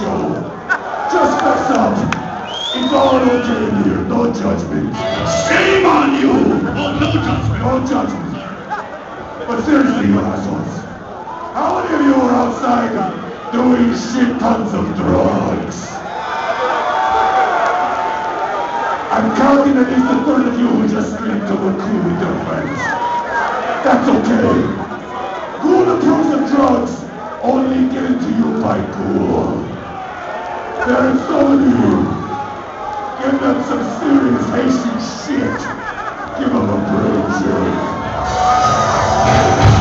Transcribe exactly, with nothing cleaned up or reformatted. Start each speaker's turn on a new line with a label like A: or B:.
A: Ghoul. Just fess up. It's all okay here, no judgment.
B: Shame on you! Oh, no judgment.
A: No judgment. But seriously, you assholes. How many of you are outside doing shit tons of drugs? I'm counting at least a third of you who just screamed to look cool with your friends. That's okay. Ghoul approves of drugs only given to you by Ghoul. There are so many of you. Give them some serious Haitian shit. Give them a brain shake.